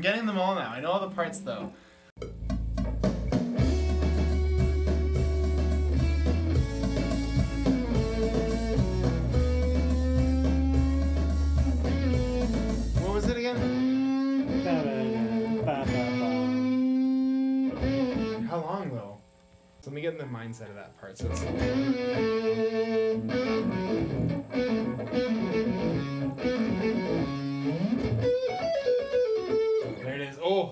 getting them all now. I know all the parts though. What was it again? How long though? So let me get in the mindset of that part. So it's... There it is. Oh!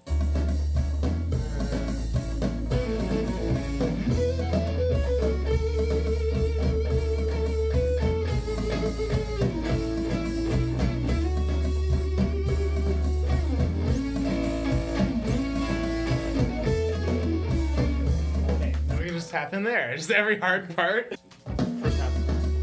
Okay, now we can just tap in there. Just every hard part. First tap.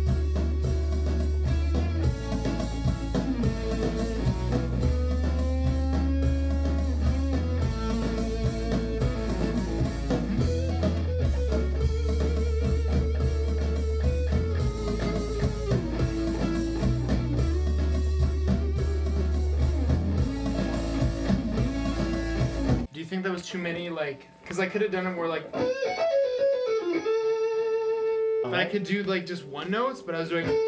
Do you think that was too many, like, because I could have done it more like, but I could do like just one notes, but I was doing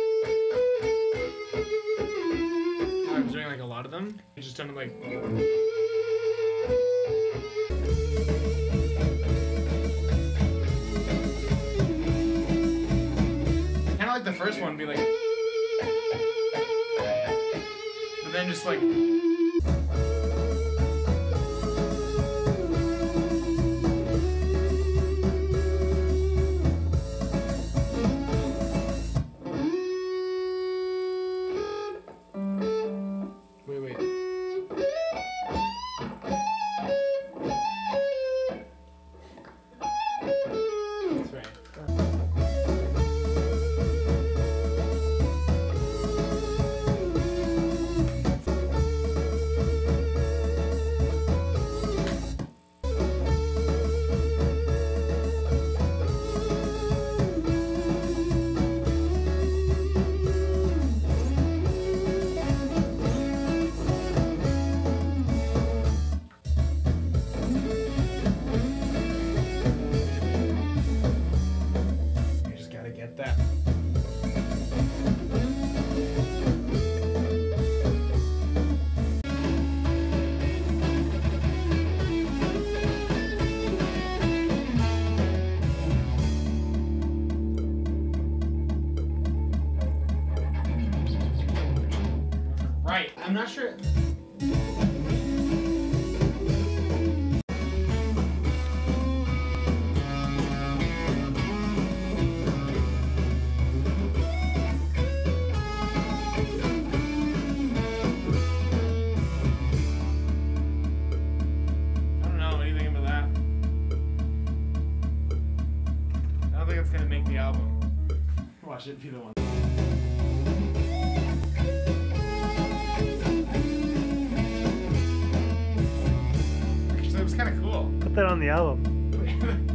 like a lot of them. I just done it like, kind of like the first one, be like, but then just like. Wait. That's right. You just gotta get that. Right, I'm not sure. I don't know anything about that. I don't think it's gonna make the album. Watch it be the one. Actually, it was kind of cool. Put that on the album.